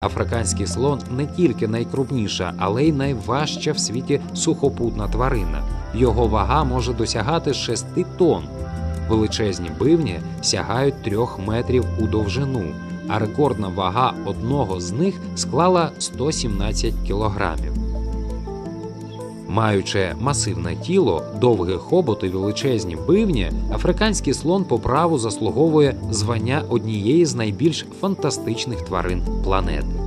Африканський слон не тільки найкрупніша, але й найважча в світі сухопутна тварина. Його вага може досягати 6 тонн. Величезні бивні сягають 3 метрів у довжину, а рекордна вага одного з них склала 117 кілограмів. Маючи масивне тіло, довгий хобот і величезні бивні, африканський слон по праву заслуговує звання однієї з найбільш фантастичних тварин планети.